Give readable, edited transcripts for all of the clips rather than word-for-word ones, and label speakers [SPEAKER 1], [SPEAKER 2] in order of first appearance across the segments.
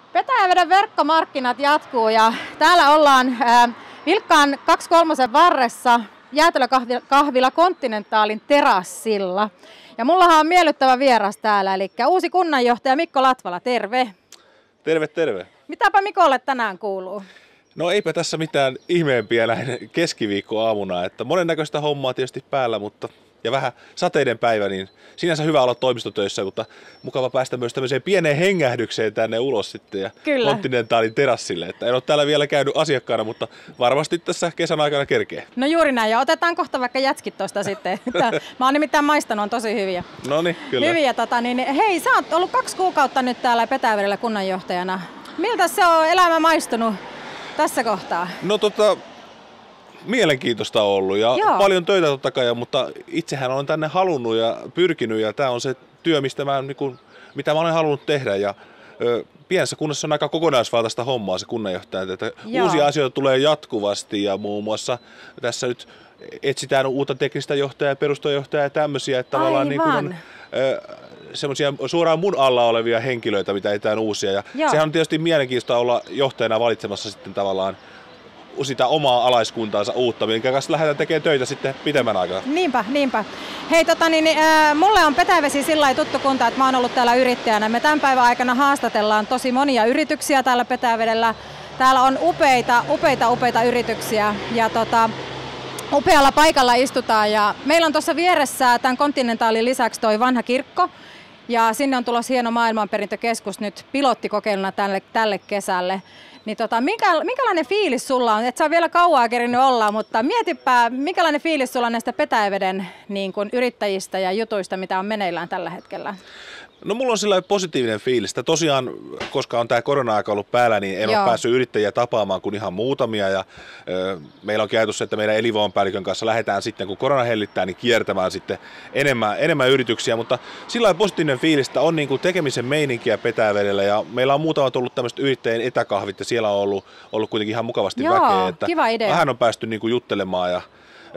[SPEAKER 1] Petäjäveden verkkomarkkinat jatkuu ja täällä ollaan Vilkkaan 2/3 varressa jäätelökahvila Continentalin terassilla. Ja mullahan on miellyttävä vieras täällä, eli uusi kunnanjohtaja Mikko Latvala, terve.
[SPEAKER 2] Terve, terve.
[SPEAKER 1] Mitäpä Mikolle tänään kuuluu?
[SPEAKER 2] No eipä tässä mitään ihmeempiä näin keskiviikkoaamuna, että monennäköistä hommaa tietysti päällä, mutta ja vähän sateinen päivä, niin sinänsä hyvä olla toimistotöissä, mutta mukava päästä myös tämmöiseen pieneen hengähdykseen tänne ulos sitten ja Continentalin terassille. Että en ole täällä vielä käynyt asiakkaana, mutta varmasti tässä kesän aikana kerkee.
[SPEAKER 1] No juuri näin, ja otetaan kohta vaikka jätskit tuosta sitten. Mä oon nimittäin maistanut, on tosi hyviä.
[SPEAKER 2] No niin, kyllä.
[SPEAKER 1] Hyviä, hei, sä oot ollut 2 kuukautta nyt täällä Petäjävedellä kunnanjohtajana. Miltä se on elämä maistunut tässä kohtaa?
[SPEAKER 2] No mielenkiintoista on ollut ja paljon töitä totta kai, mutta itsehän olen tänne halunnut ja pyrkinyt ja tämä on se työ, mitä mä olen halunnut tehdä. Ja pienessä kunnassa on aika kokonaisvaltaista hommaa se kunnanjohtaja, että uusia asioita tulee jatkuvasti ja muun muassa tässä nyt etsitään uutta teknistä johtajaa ja perustojohtajaa ja tämmöisiä, että tavallaan on semmoisia suoraan mun alla olevia henkilöitä, mitä etsitään uusia. Ja sehän on tietysti mielenkiintoista olla johtajana valitsemassa sitten tavallaan sitä omaa alaiskuntaansa uutta, minkä kanssa lähdetään tekemään töitä sitten pitemmän aikaa.
[SPEAKER 1] Niinpä. Hei, mulle on Petäjävesi sillä lailla tuttu kunta, että mä oon ollut täällä yrittäjänä. Me tämän päivän aikana haastatellaan tosi monia yrityksiä täällä Petäjävedellä. Täällä on upeita yrityksiä ja upealla paikalla istutaan. Ja meillä on tuossa vieressä tämän Continentalin lisäksi toi vanha kirkko. Ja sinne on tulossa hieno maailmanperintökeskus nyt pilottikokeiluna tälle kesälle. Niin minkälainen fiilis sulla on? Et sä vielä kauaa kerinyt olla, mutta mietipä, minkälainen fiilis sulla on näistä Petäjäveden yrittäjistä ja jutuista, mitä on meneillään tällä hetkellä?
[SPEAKER 2] No mulla on sellainen positiivinen fiilis. Tosiaan, koska on tämä korona-aika ollut päällä, niin en ole päässyt yrittäjiä tapaamaan kuin ihan muutamia. Ja, meillä on ajatus, että meidän elinvoimapäällikön kanssa lähdetään sitten, kun korona hellittää, niin kiertämään sitten enemmän yrityksiä. Mutta sillä positiivinen fiilis, että on tekemisen meininkiä Petäjävedellä. Ja meillä on muutamat ollut tämmöiset yrittäjien etäkahvit ja siellä on ollut kuitenkin ihan mukavasti väkeä. Että
[SPEAKER 1] kiva idea.
[SPEAKER 2] Vähän on päästy juttelemaan ja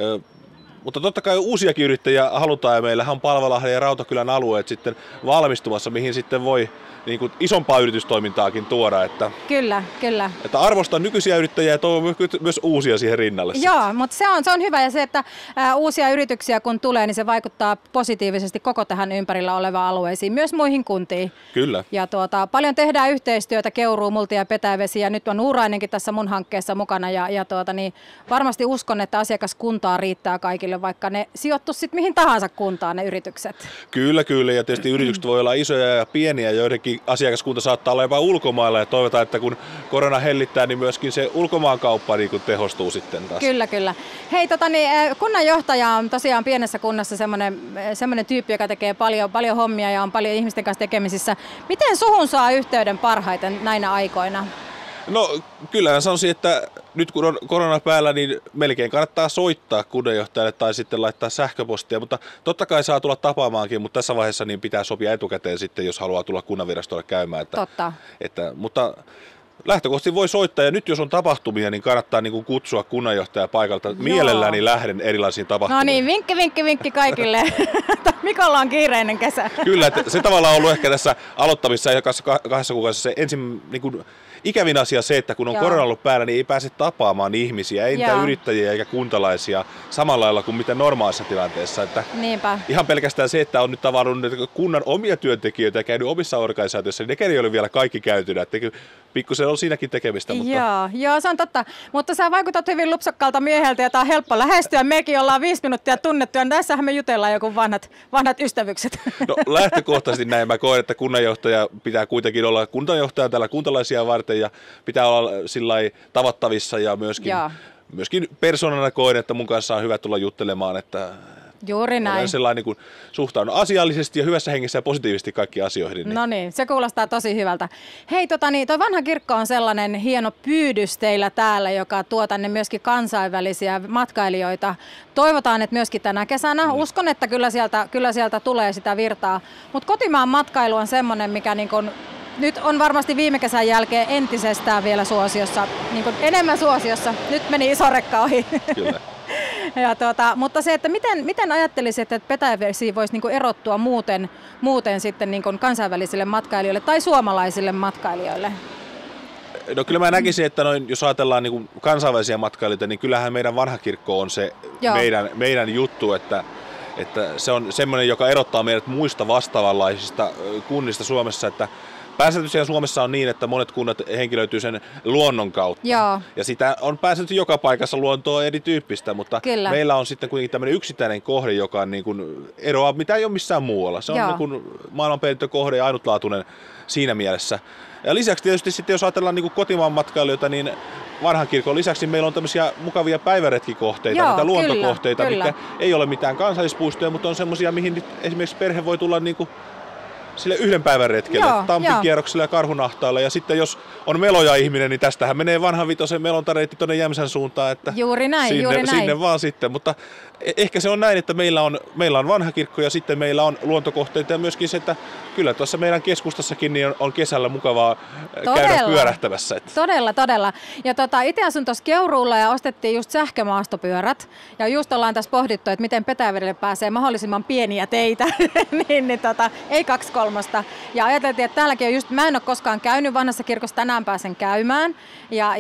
[SPEAKER 2] mutta totta kai uusiakin yrittäjiä halutaan ja meillähän on Palvalahden ja Rautakylän alueet sitten valmistumassa, mihin sitten voi isompaa yritystoimintaakin tuoda.
[SPEAKER 1] Kyllä.
[SPEAKER 2] Että arvostan nykyisiä yrittäjiä ja toivon myös uusia siihen rinnalle.
[SPEAKER 1] Joo, mutta se on hyvä ja se, että uusia yrityksiä kun tulee, niin se vaikuttaa positiivisesti koko tähän ympärillä olevaan alueisiin, myös muihin kuntiin.
[SPEAKER 2] Kyllä.
[SPEAKER 1] Ja paljon tehdään yhteistyötä Keuruu, Multia ja Petäjävesi ja nyt on Uurainenkin tässä mun hankkeessa mukana ja varmasti uskon, että asiakaskuntaa riittää kaikille, vaikka ne sijoittuisi sitten mihin tahansa kuntaan ne yritykset.
[SPEAKER 2] Kyllä ja tietysti yritykset voi olla isoja ja pieniä, joidenkin asiakaskunta saattaa olla jopa ulkomailla ja toivotaan, että kun korona hellittää, niin myöskin se ulkomaankauppa tehostuu sitten taas.
[SPEAKER 1] Kyllä. Hei, kunnanjohtaja on tosiaan pienessä kunnassa semmoinen tyyppi, joka tekee paljon hommia ja on paljon ihmisten kanssa tekemisissä. Miten suhun saa yhteyden parhaiten näinä aikoina?
[SPEAKER 2] No kyllähän sanoisin, että nyt kun on korona päällä, niin melkein kannattaa soittaa kunnanjohtajalle tai sitten laittaa sähköpostia, mutta totta kai saa tulla tapaamaankin, mutta tässä vaiheessa niin pitää sopia etukäteen sitten, jos haluaa tulla kunnanvirastolle käymään.
[SPEAKER 1] Totta.
[SPEAKER 2] Mutta lähtökohtaisesti voi soittaa ja nyt jos on tapahtumia, niin kannattaa kutsua kunnanjohtaja paikalta. Mielelläni lähden erilaisiin tapahtumiin.
[SPEAKER 1] No niin, vinkki kaikille. Mikolla on kiireinen kesä.
[SPEAKER 2] Kyllä, se tavallaan on ollut ehkä tässä aloittamissa ja 2 kuukaudessa se ikävin asia se, että kun on korona ollut päällä, niin ei pääse tapaamaan ihmisiä, ei niitä yrittäjiä eikä kuntalaisia samalla lailla kuin mitä normaalissa tilanteessa. Että
[SPEAKER 1] niinpä.
[SPEAKER 2] Ihan pelkästään se, että on nyt tavannut kunnan omia työntekijöitä ja käynyt omissa organisaatioissa, niin nekään ei ole vielä kaikki käytynä. Pikkusen on siinäkin tekemistä. Mutta
[SPEAKER 1] Joo, se on totta. Mutta sä vaikutat hyvin lupsakkaalta mieheltä ja tää on helppo lähestyä. Mekin ollaan 5 minuuttia tunnettu ja tässähän me jutellaan joku vanhat ystävykset.
[SPEAKER 2] No lähtökohtaisesti näin mä koen, että kunnanjohtaja pitää kuitenkin olla kunnanjohtaja täällä kuntalaisia varten ja pitää olla sillai tavattavissa ja myöskin persoonana koen, että mun kanssa on hyvä tulla juttelemaan, että
[SPEAKER 1] juuri näin.
[SPEAKER 2] Olen sellainen kun suhtaudun asiallisesti ja hyvässä hengessä ja positiivisesti kaikkiin asioihin.
[SPEAKER 1] No niin, se kuulostaa tosi hyvältä. Hei, toi vanha kirkko on sellainen hieno pyydys teillä täällä, joka tuo tänne myöskin kansainvälisiä matkailijoita. Toivotaan, että myöskin tänä kesänä. Uskon, että kyllä sieltä tulee sitä virtaa. Mutta kotimaan matkailu on semmoinen, mikä nyt on varmasti viime kesän jälkeen entisestään vielä suosiossa, enemmän suosiossa. Nyt meni iso rekka ohi.
[SPEAKER 2] Kyllä.
[SPEAKER 1] Mutta se, että miten ajattelisit, että Petäjävesi voisi erottua muuten sitten kansainvälisille matkailijoille tai suomalaisille matkailijoille?
[SPEAKER 2] No kyllä mä näkisin, että jos ajatellaan niin kuin kansainvälisiä matkailijoita, niin kyllähän meidän vanha kirkko on se meidän juttu, että se on semmoinen, joka erottaa meidät muista vastaavanlaisista kunnista Suomessa, että pääsääntöisesti Suomessa on niin, että monet kunnat henkilöityy sen luonnon kautta.
[SPEAKER 1] Joo.
[SPEAKER 2] Ja sitä on pääsääntöisesti joka paikassa luontoa erityyppistä, mutta kyllä. Meillä on sitten kuitenkin tämmöinen yksittäinen kohde, joka on niin kuin eroaa, mitä ei ole missään muualla. Se on niin kuin maailmanperintökohde ja ainutlaatuinen siinä mielessä. Ja lisäksi tietysti sitten, jos ajatellaan niin kuin kotimaan matkailijoita, niin vanhan kirkon lisäksi meillä on tämmöisiä mukavia päiväretkikohteita, niitä luontokohteita, mitkä ei ole mitään kansallispuistoja, mutta on semmoisia, mihin nyt esimerkiksi perhe voi tulla niin kuin sille yhden päivän retkelle, Tampin-kierrokselle ja Karhunahtaalle. Ja sitten jos on meloja ihminen, niin tästähän menee vanhan vitosen melontareitti tuonne Jämsän suuntaan. Että
[SPEAKER 1] juuri näin.
[SPEAKER 2] Sinne vaan sitten. Mutta ehkä se on näin, että meillä on vanha kirkko ja sitten meillä on luontokohteita ja myöskin se, että kyllä tuossa meidän keskustassakin niin on kesällä mukavaa käydä pyörähtämässä.
[SPEAKER 1] Todella. Ja itse asun tuossa Keuruulla ja ostettiin just sähkömaastopyörät. Ja just ollaan tässä pohdittu, että miten Petäjävedelle pääsee mahdollisimman pieniä teitä. Ei 2/3. Ja ajateltiin, että täälläkin on just, mä en ole koskaan käynyt vanhassa kirkossa, tänään pääsen käymään. Ja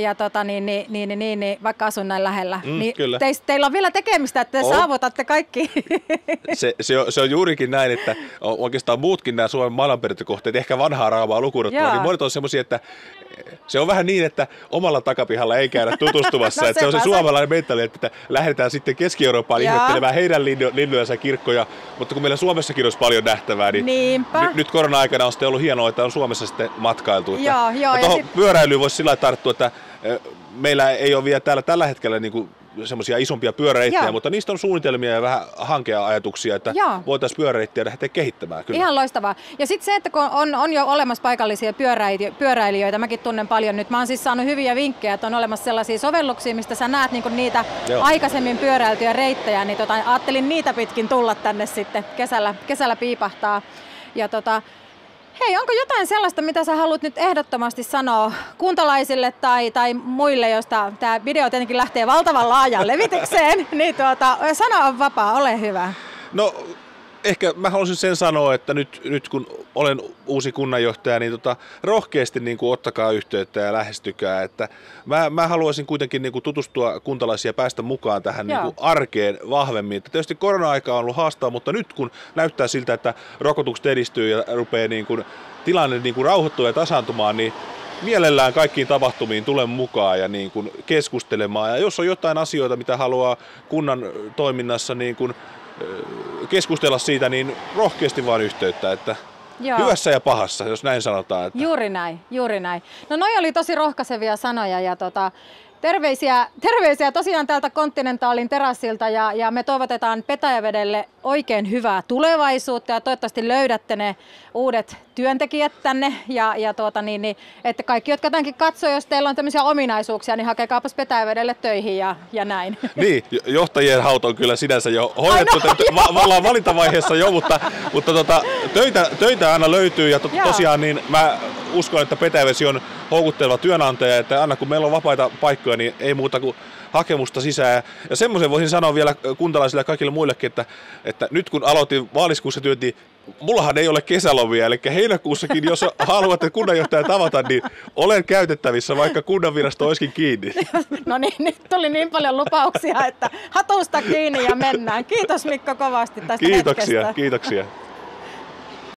[SPEAKER 1] vaikka asun näin lähellä. Niin teillä on vielä tekemistä, että te saavutatte kaikki.
[SPEAKER 2] Se on juurikin näin, että oikeastaan muutkin nämä Suomen maailmanperintökohteet, ehkä vanhaa Raamaa lukuun ottaen, niin monet on semmoisia, että se on vähän niin, että omalla takapihalla ei käydä tutustumassa. Että se on se suomalainen mentaliteetti, että lähdetään sitten Keski-Eurooppaan ihmettelemään heidän linnujensa kirkkoja, mutta kun meillä Suomessakin olisi paljon nähtävää, niin nyt korona-aikana on sitten ollut hienoa, että on Suomessa sitten matkailtu. Ja tuohon pyöräilyyn voisi sillä lailla tarttua, että meillä ei ole vielä täällä tällä hetkellä niin semmoisia isompia pyöräreittejä, mutta niistä on suunnitelmia ja vähän hankeajatuksia, että voitaisiin pyöräreittiä lähteä kehittämään. Kyllä.
[SPEAKER 1] Ihan loistavaa. Ja sitten se, että kun on jo olemassa paikallisia pyöräilijöitä, mäkin tunnen paljon nyt. Mä oon siis saanut hyviä vinkkejä, että on olemassa sellaisia sovelluksia, mistä sä näet niinku niitä aikaisemmin pyöräiltyjä reittejä, niin ajattelin niitä pitkin tulla tänne sitten kesällä piipahtaa. Ja hei, onko jotain sellaista, mitä sä haluat nyt ehdottomasti sanoa kuntalaisille tai muille, josta tämä video tietenkin lähtee valtavan laajaan levitykseen, niin sana on vapaa, ole hyvä.
[SPEAKER 2] No ehkä mä haluaisin sen sanoa, että nyt kun olen uusi kunnanjohtaja, niin rohkeasti niin kuin ottakaa yhteyttä ja lähestykää. Että mä haluaisin kuitenkin niin kuin tutustua kuntalaisia ja päästä mukaan tähän niin kuin arkeen vahvemmin. Että tietysti korona-aika on ollut haastaa, mutta nyt kun näyttää siltä, että rokotukset edistyy ja rupeaa niin kuin tilanne niin kuin rauhoittua ja tasaantumaan, niin mielellään kaikkiin tapahtumiin tulen mukaan ja niin kuin keskustelemaan. Ja jos on jotain asioita, mitä haluaa kunnan toiminnassa niin kuin keskustella siitä, niin rohkeasti vaan yhteyttä, että hyvässä ja pahassa, jos näin sanotaan. Että
[SPEAKER 1] Juuri näin. No noi oli tosi rohkaisevia sanoja ja terveisiä tosiaan täältä Continentalin terassilta ja me toivotetaan Petäjävedelle oikein hyvää tulevaisuutta ja toivottavasti löydätte ne uudet työntekijät tänne ja että kaikki, jotka tämänkin katsoo, jos teillä on tämmöisiä ominaisuuksia, niin hakekaapas Petäjävedelle töihin ja näin.
[SPEAKER 2] Niin, johtajien haut on kyllä sinänsä jo hoidettu, ollaan valintavaiheessa jo, mutta töitä aina löytyy ja tosiaan niin mä uskon, että Petäjävesi on houkutteleva työnantaja, että aina kun meillä on vapaita paikkoja, niin ei muuta kuin hakemusta sisään. Ja semmoisen voisin sanoa vielä kuntalaisille ja kaikille muillekin, että nyt kun aloitin maaliskuussa työn, niin mullahan ei ole kesälomia, eli heinäkuussakin, jos haluatte kunnanjohtajan tavata, niin olen käytettävissä, vaikka kunnanvirasto olisikin kiinni.
[SPEAKER 1] No niin, nyt tuli niin paljon lupauksia, että hatusta kiinni ja mennään. Kiitos Mikko kovasti tästä hetkestä.
[SPEAKER 2] Kiitoksia.